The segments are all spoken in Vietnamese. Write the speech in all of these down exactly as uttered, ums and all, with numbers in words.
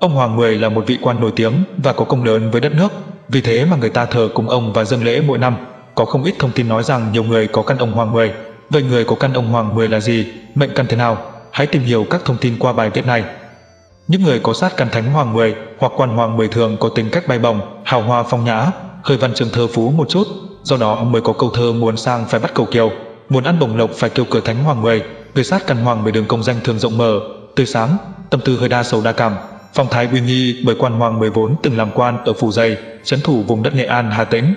Ông Hoàng Mười là một vị quan nổi tiếng và có công lớn với đất nước, vì thế mà người ta thờ cúng ông và dâng lễ mỗi năm. Có không ít thông tin nói rằng nhiều người có căn ông Hoàng Mười. Vậy người có căn ông Hoàng Mười là gì? Mệnh căn thế nào? Hãy tìm hiểu các thông tin qua bài viết này. Những người có sát căn Thánh Hoàng Mười hoặc quan Hoàng Mười thường có tính cách bay bổng, hào hoa phong nhã, hơi văn chương thơ phú một chút, do đó mới có câu thơ muốn sang phải bắt cầu kiều, muốn ăn bổng lộc phải kêu cửa Thánh Hoàng Mười. Người sát căn Hoàng Mười đường công danh thường rộng mở, tươi sáng, tâm tư hơi đa sầu đa cảm, phong thái uy nghi, bởi quan Hoàng Mười vốn từng làm quan ở Phủ Dày, trấn thủ vùng đất Nghệ An, Hà Tĩnh.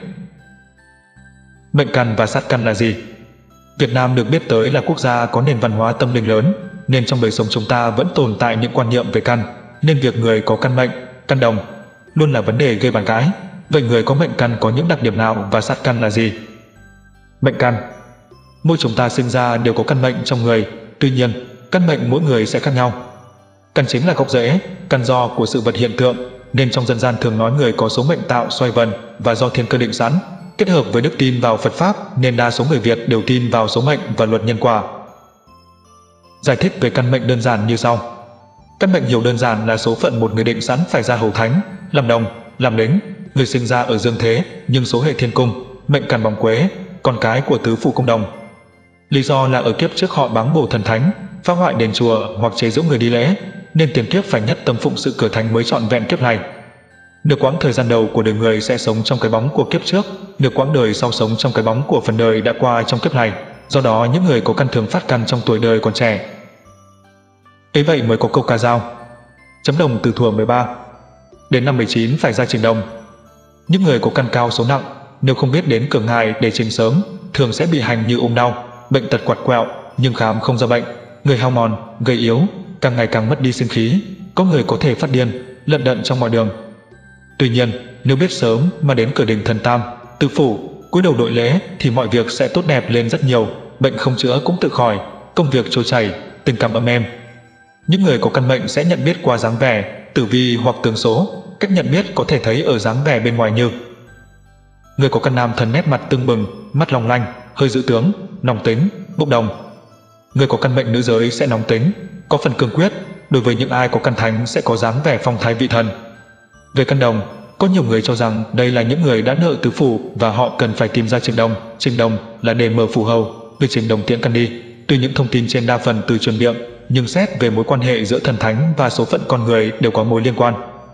Mệnh căn và sát căn là gì? Việt Nam được biết tới là quốc gia có nền văn hóa tâm linh lớn, nên trong đời sống chúng ta vẫn tồn tại những quan niệm về căn, nên việc người có căn mệnh, căn đồng luôn là vấn đề gây bàn cãi. Vậy người có mệnh căn có những đặc điểm nào và sát căn là gì? Mệnh căn. Mỗi chúng ta sinh ra đều có căn mệnh trong người, tuy nhiên, căn mệnh mỗi người sẽ khác nhau. Căn chính là gốc rễ, căn do của sự vật hiện tượng, nên trong dân gian thường nói người có số mệnh tạo xoay vần và do thiên cơ định sẵn. Kết hợp với đức tin vào Phật Pháp nên đa số người Việt đều tin vào số mệnh và luật nhân quả. Giải thích về căn mệnh đơn giản như sau. Căn mệnh hiểu đơn giản là số phận một người định sẵn phải ra hầu thánh, làm đồng, làm lính. Người sinh ra ở dương thế nhưng số hệ thiên cung, mệnh căn bóng quế, con cái của tứ phủ công đồng. Lý do là ở kiếp trước họ báng bổ thần thánh, phá hoại đền chùa hoặc chế giễu người đi lễ, nên tiền kiếp phải nhất tâm phụng sự cửa thánh mới trọn vẹn kiếp này. Nửa quãng thời gian đầu của đời người sẽ sống trong cái bóng của kiếp trước, nửa quãng đời sau sống trong cái bóng của phần đời đã qua trong kiếp này. Do đó những người có căn thường phát căn trong tuổi đời còn trẻ. Ấy vậy mới có câu ca dao: chấm đồng từ thuở mười ba đến năm mười chín phải ra trình đồng. Những người có căn cao số nặng, nếu không biết đến cửa ngài để trình sớm, thường sẽ bị hành như ốm đau, bệnh tật quặt quẹo, nhưng khám không ra bệnh, người hao mòn, gầy yếu, càng ngày càng mất đi sinh khí, có người có thể phát điên, lận đận trong mọi đường. Tuy nhiên, nếu biết sớm mà đến cửa đình thần tam, tứ phủ, cúi đầu đội lễ thì mọi việc sẽ tốt đẹp lên rất nhiều, bệnh không chữa cũng tự khỏi, công việc trôi chảy, tình cảm ấm êm. Những người có căn mệnh sẽ nhận biết qua dáng vẻ, tử vi hoặc tướng số. Cách nhận biết có thể thấy ở dáng vẻ bên ngoài như: người có căn nam thần nét mặt tưng bừng, mắt long lanh, hơi dữ tướng, nóng tính, bốc đồng. Người có căn mệnh nữ giới sẽ nóng tính, có phần cương quyết. Đối với những ai có căn thánh sẽ có dáng vẻ phong thái vị thần. Về căn đồng, có nhiều người cho rằng đây là những người đã nợ tứ phủ và họ cần phải tìm ra trình đồng. Trình đồng là để mở phủ hầu, người trình đồng tiễn căn đi. Tuy những thông tin trên đa phần từ truyền miệng, nhưng xét về mối quan hệ giữa thần thánh và số phận con người đều có mối liên quan.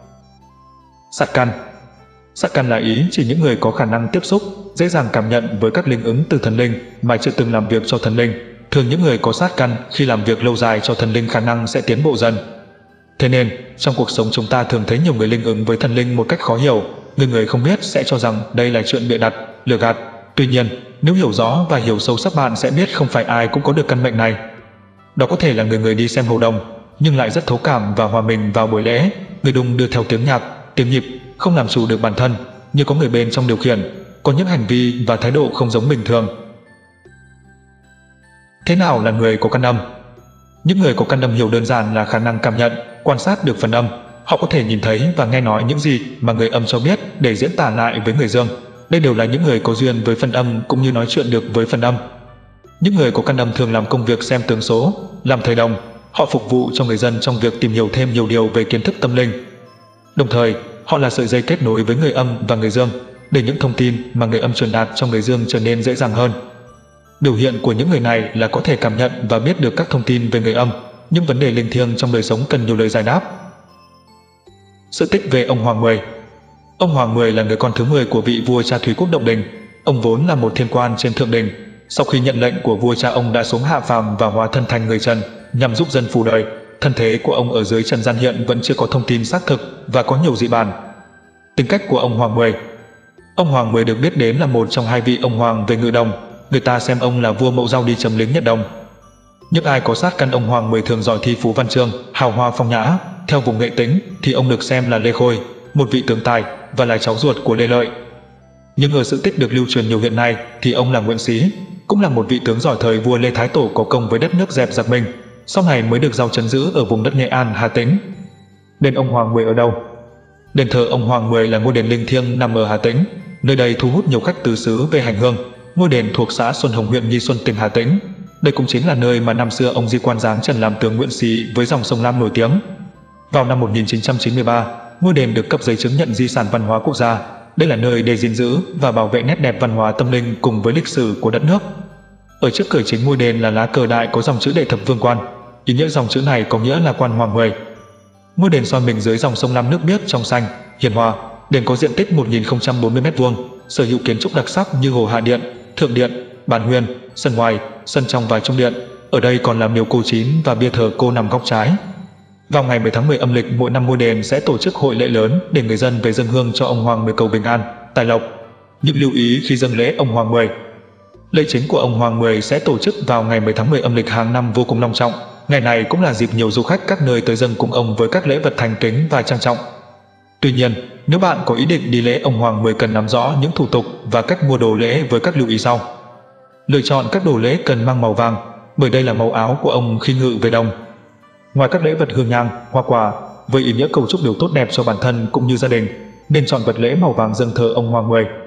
Sát căn. Sát căn là ý chỉ những người có khả năng tiếp xúc, dễ dàng cảm nhận với các linh ứng từ thần linh mà chưa từng làm việc cho thần linh. Thường những người có sát căn khi làm việc lâu dài cho thần linh khả năng sẽ tiến bộ dần. Thế nên, trong cuộc sống chúng ta thường thấy nhiều người linh ứng với thần linh một cách khó hiểu. Người người không biết sẽ cho rằng đây là chuyện bịa đặt, lừa gạt. Tuy nhiên, nếu hiểu rõ và hiểu sâu sắc bạn sẽ biết không phải ai cũng có được căn mệnh này. Đó có thể là người người đi xem hầu đồng, nhưng lại rất thấu cảm và hòa mình vào buổi lễ. Người đùng đưa theo tiếng nhạc, tiếng nhịp, không làm chủ được bản thân, như có người bên trong điều khiển, có những hành vi và thái độ không giống bình thường. Thế nào là người có căn âm? Những người có căn âm hiểu đơn giản là khả năng cảm nhận, quan sát được phần âm. Họ có thể nhìn thấy và nghe nói những gì mà người âm cho biết để diễn tả lại với người dương. Đây đều là những người có duyên với phần âm cũng như nói chuyện được với phần âm. Những người có căn âm thường làm công việc xem tướng số, làm thầy đồng. Họ phục vụ cho người dân trong việc tìm hiểu thêm nhiều điều về kiến thức tâm linh. Đồng thời, họ là sợi dây kết nối với người âm và người dương, để những thông tin mà người âm truyền đạt cho người dương trở nên dễ dàng hơn. Biểu hiện của những người này là có thể cảm nhận và biết được các thông tin về người âm. Những vấn đề linh thiêng trong đời sống cần nhiều lời giải đáp. Sự tích về ông Hoàng Mười. Ông Hoàng Mười là người con thứ mười của vị vua cha Thúy Quốc Động Đình. Ông vốn là một thiên quan trên thượng đình. Sau khi nhận lệnh của vua cha, ông đã xuống hạ phàm và hóa thân thành người trần nhằm giúp dân phù đời. Thân thế của ông ở dưới trần gian hiện vẫn chưa có thông tin xác thực và có nhiều dị bản. Tính cách của ông Hoàng Mười. Ông Hoàng Mười được biết đến là một trong hai vị ông hoàng về ngự đồng. Người ta xem ông là vua mậu dao đi chấm lính Nhật Đồng. Những ai có sát căn ông Hoàng Mười thường giỏi thi phú văn chương, hào hoa phong nhã. Theo vùng Nghệ Tĩnh thì ông được xem là Lê Khôi, một vị tướng tài và là cháu ruột của Lê Lợi. Nhưng ở sự tích được lưu truyền nhiều hiện nay thì ông là Nguyễn Xí, cũng là một vị tướng giỏi thời vua Lê Thái Tổ có công với đất nước dẹp giặc Minh, sau này mới được giao trấn giữ ở vùng đất Nghệ An, Hà Tĩnh. Đền ông Hoàng Mười ở đâu? Đền thờ ông Hoàng Mười là ngôi đền linh thiêng nằm ở Hà Tĩnh. Nơi đây thu hút nhiều khách từ xứ về hành hương. Ngôi đền thuộc xã Xuân Hồng, huyện Nghi Xuân, tỉnh Hà Tĩnh. Đây cũng chính là nơi mà năm xưa ông Di Quan Giáng Trần làm tướng Nguyễn Xí với dòng sông Lam nổi tiếng. Vào năm một nghìn chín trăm chín mươi ba, ngôi đền được cấp giấy chứng nhận di sản văn hóa quốc gia. Đây là nơi để gìn giữ và bảo vệ nét đẹp văn hóa tâm linh cùng với lịch sử của đất nước. Ở trước cửa chính ngôi đền là lá cờ đại có dòng chữ Đệ Thập Vương Quan. Ý nghĩa dòng chữ này có nghĩa là quan hoàng mười. Ngôi đền soi mình dưới dòng sông Lam nước biếc trong xanh, hiền hòa. Đền có diện tích một nghìn không trăm bốn mươi mét vuông, sở hữu kiến trúc đặc sắc như hồ hạ điện, thượng điện, bàn huyền, sân ngoài, sân trong và trung điện. Ở đây còn là miếu cô Chín và bia thờ cô nằm góc trái. Vào ngày mười tháng mười âm lịch mỗi năm ngôi đền sẽ tổ chức hội lễ lớn để người dân về dâng hương cho ông Hoàng Mười cầu bình an, tài lộc. Những lưu ý khi dâng lễ ông Hoàng Mười. Lễ chính của ông Hoàng Mười sẽ tổ chức vào ngày mười tháng mười âm lịch hàng năm vô cùng long trọng. Ngày này cũng là dịp nhiều du khách các nơi tới dâng cúng ông với các lễ vật thành kính và trang trọng. Tuy nhiên, nếu bạn có ý định đi lễ ông Hoàng Mười cần nắm rõ những thủ tục và cách mua đồ lễ với các lưu ý sau. Lựa chọn các đồ lễ cần mang màu vàng, bởi đây là màu áo của ông khi ngự về đồng. Ngoài các lễ vật hương nhang, hoa quả, với ý nghĩa cầu chúc điều tốt đẹp cho bản thân cũng như gia đình, nên chọn vật lễ màu vàng dâng thờ ông Hoàng Mười.